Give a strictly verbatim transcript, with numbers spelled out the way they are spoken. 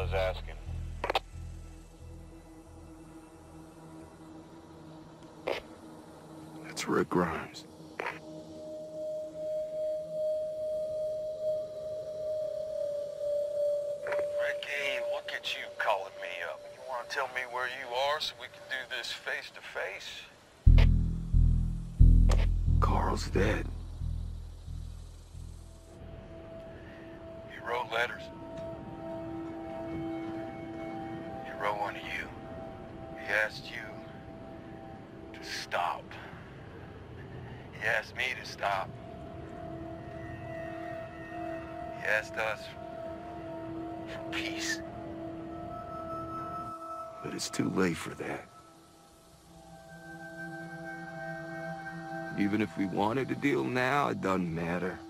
was asking. That's Rick Grimes. Ricky, look at you calling me up. You want to tell me where you are so we can do this face to face? Carl's dead. He wrote letters. He wrote one to you. He asked you to stop. He asked me to stop. He asked us for peace. But it's too late for that. Even if we wanted to deal now, it doesn't matter.